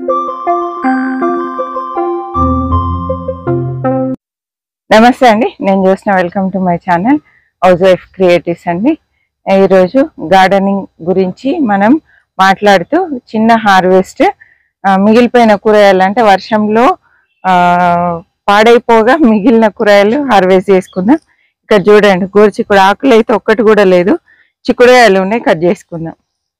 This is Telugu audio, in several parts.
నమస్తే అండి, నేను చూసిన welcome to my channel house wife creatives అండి. ఈరోజు గార్డెనింగ్ గురించి మనం మాట్లాడుతూ చిన్న హార్వెస్ట్ మిగిలిపోయిన కూరగాయలు అంటే వర్షంలో పాడైపోగా మిగిలిన కూరగాయలు హార్వెస్ట్ చేసుకుందాం. ఇక్కడ చూడండి, గోరుచిక్కుడు ఆకులు అయితే ఒక్కటి కూడా లేదు, చిక్కుడుగాయలు ఉన్నాయి, కట్ చేసుకుందాం.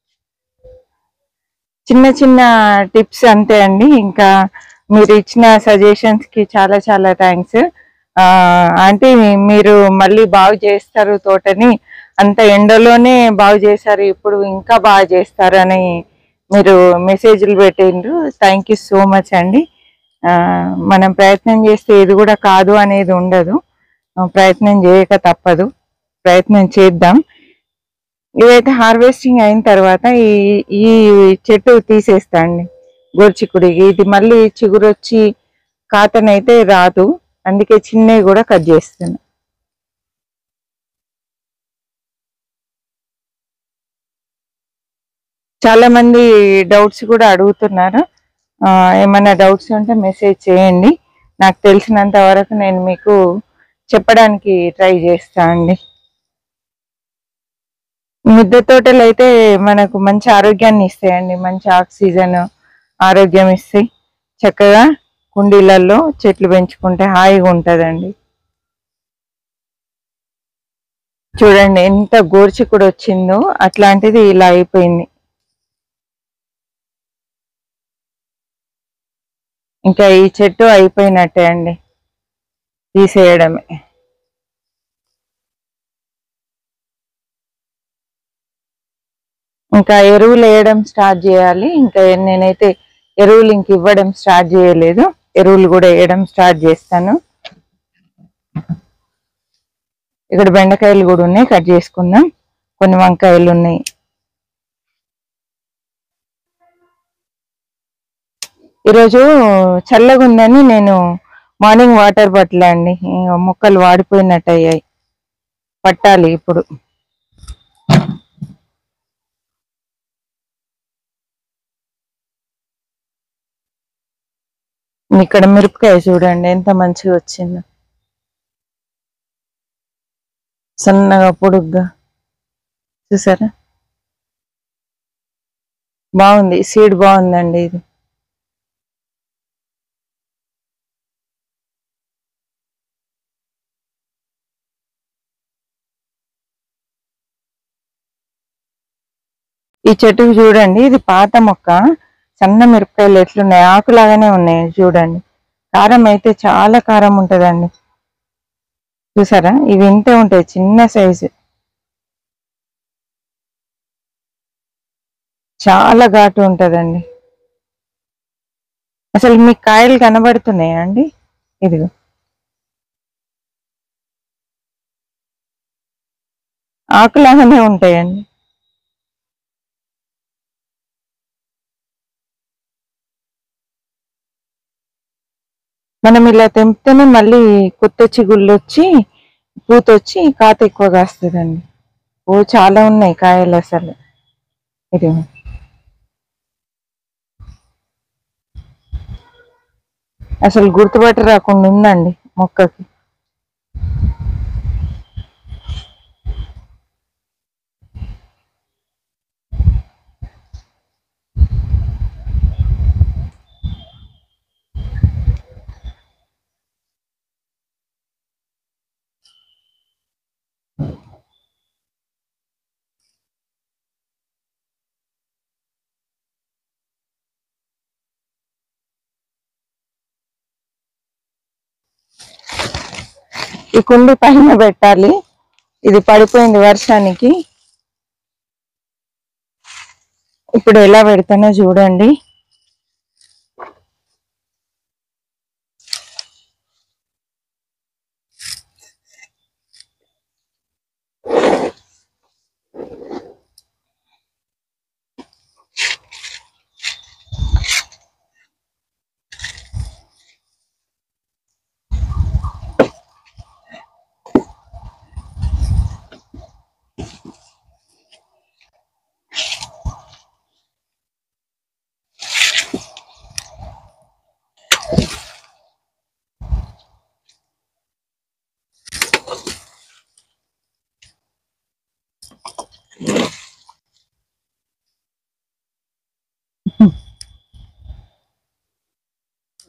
చిన్న చిన్న టిప్స్ అంతే అండి. ఇంకా మీరు ఇచ్చిన సజెషన్స్కి చాలా చాలా థ్యాంక్స్. అంటే మీరు మళ్ళీ బాగు చేస్తారు తోటని, అంత ఎండలోనే బాగు చేశారు, ఇప్పుడు ఇంకా బాగా చేస్తారు అని మీరు మెసేజ్లు పెట్టిండ్రు. థ్యాంక్ యూ సో మచ్ అండి. మనం ప్రయత్నం చేస్తే ఇది కూడా కాదు అనేది ఉండదు, ప్రయత్నం చేయక తప్పదు, ప్రయత్నం చేద్దాం. ఇదైతే హార్వెస్టింగ్ అయిన తర్వాత ఈ చెట్టు తీసేస్తా అండి, గోరుచిక్కుడికి. ఇది మళ్ళీ చిగురు వచ్చి కాతనైతే రాదు, అందుకే చిన్నవి కూడా కట్ చేస్తున్నా. చాలా మంది డౌట్స్ కూడా అడుగుతున్నారు. ఏమైనా డౌట్స్ ఉంటే మెసేజ్ చేయండి, నాకు తెలిసినంత వరకు నేను మీకు చెప్పడానికి ట్రై చేస్తా అండి. మిద్దె తోటలు అయితే మనకు మంచి ఆరోగ్యాన్ని ఇస్తాయండి, మంచి ఆక్సిజన్, ఆరోగ్యం ఇస్తాయి. చక్కగా కుండీలలో చెట్లు పెంచుకుంటే హాయిగా ఉంటుందండి. చూడండి ఎంత గోరుచిక్కుడు వచ్చిందో, అట్లాంటిది ఇలా అయిపోయింది. ఇంకా ఈ చెట్టు అయిపోయినట్టే అండి, తీసేయడమే. ఇంకా ఎరువులు వేయడం స్టార్ట్ చేయాలి. ఇంకా నేనైతే ఎరువులు ఇంక ఇవ్వడం స్టార్ట్ చేయలేదు, ఎరువులు కూడా వేయడం స్టార్ట్ చేస్తాను. ఇక్కడ బెండకాయలు కూడా ఉన్నాయి, కట్ చేసుకుందాం. కొన్ని వంకాయలు ఉన్నాయి. ఈరోజు చల్లగా ఉందని నేను మార్నింగ్ వాటర్ పట్టలే అండి, మొక్కలు వాడిపోయినట్టు అయ్యాయి, పట్టాలి ఇప్పుడు. ఇక్కడ మిరపకాయ చూడండి ఎంత మంచిగా వచ్చిందో, సన్నగా పొడుగ్గా, చూసారా, బాగుంది, సీడ్ బాగుందండి ఇది. ఈ చెట్టుకు చూడండి, ఇది పాత మొక్క, సన్న మిరపకాయలు ఎట్లున్నాయి, ఆకులాగానే ఉన్నాయి చూడండి. కారం అయితే చాలా కారం ఉంటుందండి, చూసారా, ఇవి ఇంతే ఉంటాయి, చిన్న సైజు, చాలా ఘాటు ఉంటుందండి. అసలు మీకు కాయలు కనబడుతున్నాయా అండి? ఇదిగో ఆకులాగానే ఉంటాయండి. మనం ఇలా తెంపితేనే మళ్ళీ కొత్త చిగుళ్ళు వచ్చి పూతొచ్చి కాత ఎక్కువ కాస్తుందండి. ఓ చాలా ఉన్నాయి కాయలు అసలు. ఇది అసలు గుర్తుపట్టి రాకుండా ఉందండి మొక్కకి. ఈ కుండి పైన పెట్టాలి, ఇది పడిపోయింది వర్షానికి. ఇప్పుడు ఎలా పెడతానో చూడండి.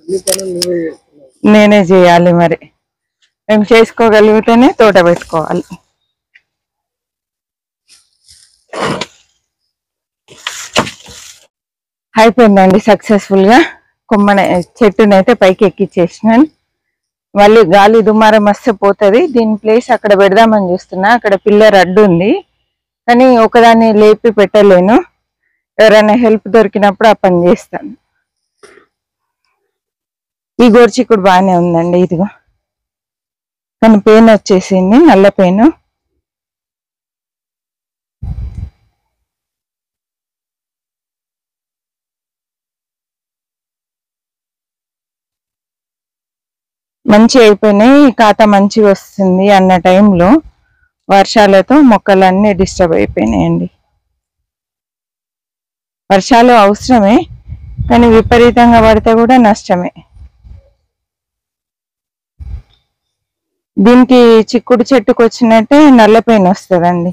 నేనే చేయాలి మరి. మేము చేసుకోగలిగితేనే తోట పెట్టుకోవాలి. అయిపోయిందండి సక్సెస్ఫుల్ గా. చెట్టునైతే పైకి ఎక్కిచ్చేసినాను. మళ్ళీ గాలి దుమారం వస్తే పోతుంది. దీని ప్లేస్ అక్కడ పెడదామని చూస్తున్నా. అక్కడ పిల్లర్ అడ్డు ఉంది, కానీ ఒకదాన్ని లేపి పెట్టలేను. ఎవరైనా హెల్ప్ దొరికినప్పుడు ఆ పని చేస్తాను. ఈ గోర్చిక్కుడు బాగానే ఉందండి, ఇదిగో. కానీ పెయిన్ వచ్చేసింది, నల్ల పెయిన్. మంచి అయిపోయినాయి, ఖాతా మంచిగా వస్తుంది అన్న టైంలో వర్షాలతో మొక్కలన్నీ డిస్టర్బ్ అయిపోయినాయండి. వర్షాలు అవసరమే, కానీ విపరీతంగా పడితే కూడా నష్టమే. దీనికి చిక్కుడు చెట్టుకు వచ్చినట్టే నల్ల పెయిన్ వస్తుందండి.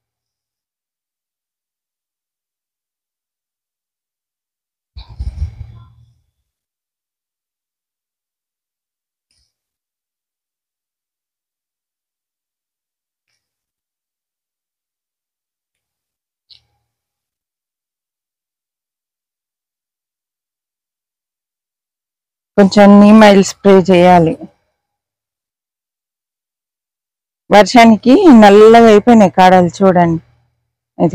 కొంచెం నీమ్ ఆయిల్ స్ప్రే చేయాలి. వర్షానికి నల్లగా అయిపోయినాయి కాడలు, చూడండి. ఇది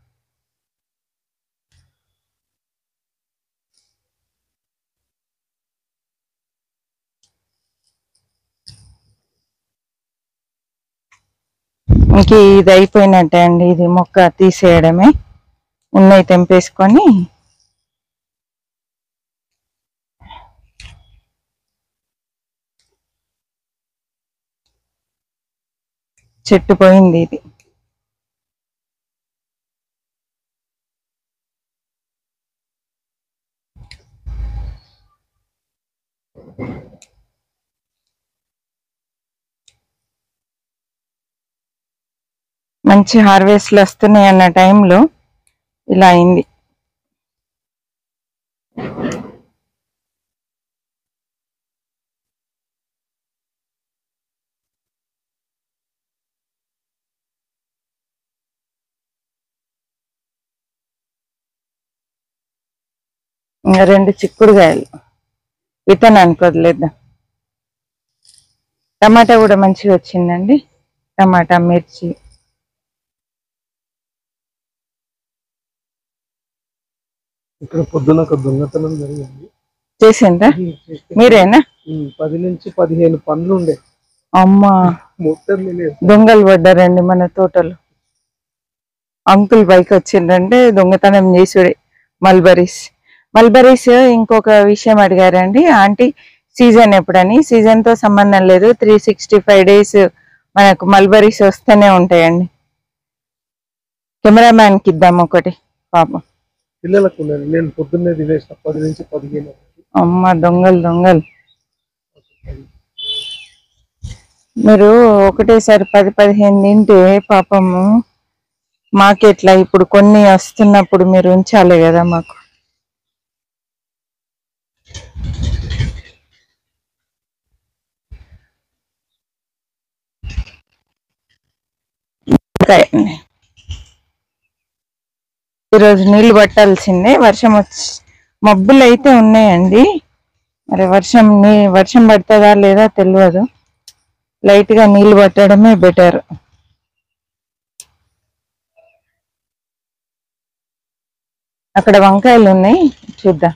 ఇంక ఇది అయిపోయినట్టే అండి. ఇది మొక్క తీసేయడమే. ఉన్నాయి తెంపేసుకొని చెట్టు పోయింది ఇది. మంచి హార్వెస్ట్లు వస్తున్నాయి అన్న టైంలో ఇలా అయింది. ఇంకా 2 చిక్కుడుకాయలు విత్తనానికి వదిలేద్దాం. టమాటా కూడా మంచిగా వచ్చిందండి. టమాటా, మిర్చి. ఇక్కడ పొద్దున ఒక దొంగతనం జరిగింది. చేసిందా? మీరేనా? 10 నుంచి 15 పండ్లు ఉండే. అమ్మా, దొంగలు పడ్డారండి మన తోటలో. అంకుల్ పైకి వచ్చిందంటే దొంగతనం చేసుడే. మల్బరీస్ ఇంకొక విషయం అడిగారండి ఆంటీ, సీజన్ ఎప్పుడని. సీజన్ తో సంబంధం లేదు, 365 days మనకు మల్బరీస్ వస్తూనే ఉంటాయండి. కెమెరామ్యాన్ కి ఇద్దాం ఒకటి, పాపం. పిల్లలకు నేను పొద్దున్నే తినేసిన 10 నుంచి 15. అమ్మ, దొంగలు. మీరు ఒకటేసారి 10-15 తింటే పాపము మాకెట్లా? ఇప్పుడు కొన్ని వస్తున్నప్పుడు మీరు ఉంచాలి కదా మాకు. ఈరోజు నీళ్లు పట్టాల్సిందే. వర్షం వచ్చి మబ్బులు అయితే ఉన్నాయండి. మరి వర్షం పడుతుందా లేదా తెలియదు. లైట్ గా నీళ్లు పట్టడమే బెటర్. అక్కడ వంకాయలు ఉన్నాయి, చూద్దాం.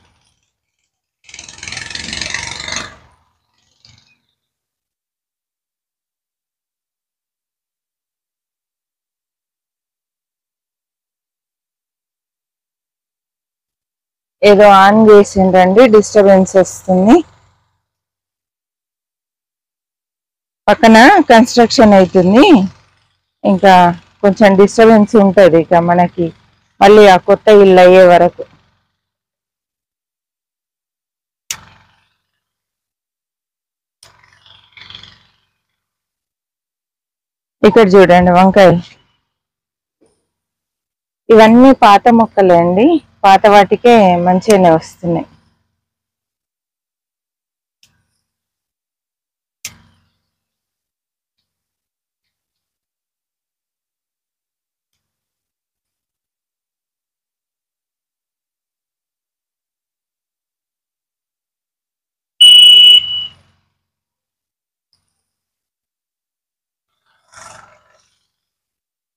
ఏదో ఆన్ చేసిండ్రండి, డిస్టర్బెన్స్ వస్తుంది. పక్కన కన్స్ట్రక్షన్ అవుతుంది, ఇంకా కొంచెం డిస్టర్బెన్స్ ఉంటుంది ఇక మనకి మళ్ళీ ఆ కొత్త ఇల్లు అయ్యే వరకు. ఇక్కడ చూడండి వంకాయలు. ఇవన్నీ పాత మొక్కలే అండి, పాత వాటికే మంచిగానే వస్తున్నాయి.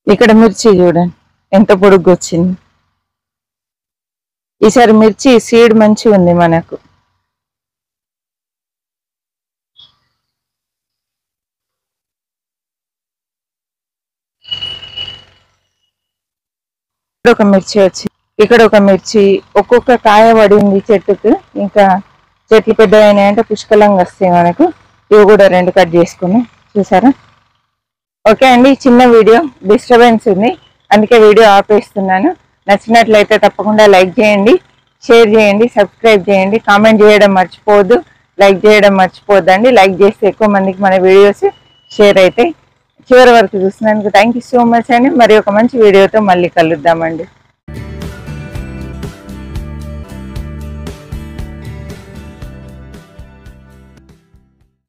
ఇక్కడ మిర్చి చూడండి ఎంత పొడుగు వచ్చింది. ఈసారి మిర్చి సీడ్ మంచిగా ఉంది మనకు. ఒక మిర్చి వచ్చి ఇక్కడ ఒక మిర్చి, ఒక్కొక్క కాయ పడింది చెట్టుకు. ఇంకా చెట్లు పెద్దవైనాయంటే పుష్కలంగా వస్తాయి మనకు. ఇవి కూడా 2 కట్ చేసుకుని చూసారా. ఓకే అండి, చిన్న వీడియో, డిస్టర్బెన్స్ ఉంది అందుకే వీడియో ఆపేస్తున్నాను. నచ్చినట్లయితే తప్పకుండా లైక్ చేయండి, షేర్ చేయండి, సబ్స్క్రైబ్ చేయండి, కామెంట్ చేయడం మర్చిపోవద్దు, లైక్ చేయడం మర్చిపోవద్దండి. లైక్ చేస్తే ఎక్కువ మందికి మన వీడియోస్ షేర్ అవుతాయి. చివరి వరకు చూసినందుకు థ్యాంక్ యూ సో మచ్ అండి. మరి ఒక మంచి వీడియోతో మళ్ళీ కలుద్దామండి.